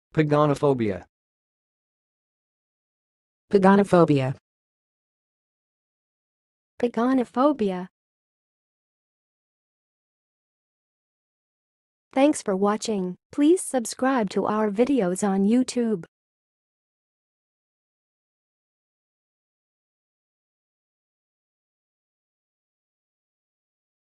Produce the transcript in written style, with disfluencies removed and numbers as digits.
Pogonophobia. Pogonophobia. Pogonophobia. Thanks for watching. Please subscribe to our videos on YouTube.